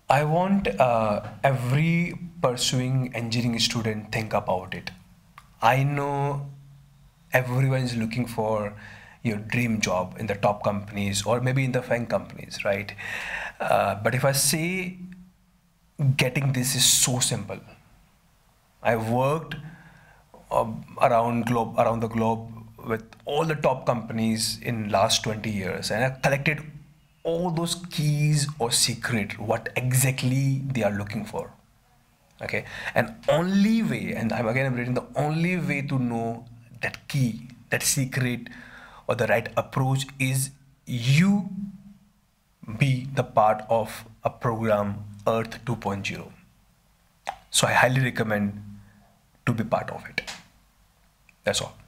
I want every pursuing engineering student think about it. I know everyone is looking for your dream job in the top companies or maybe in the FANG companies, right? But if I say getting this is so simple, I worked around the globe with all the top companies in last 20 years, and I collected all those keys or secret what exactly they are looking for. Okay, and only way, and I'm reading, the only way to know that key, that secret, or the right approach is you be the part of a program Earth 2.0. So I highly recommend to be part of it. That's all.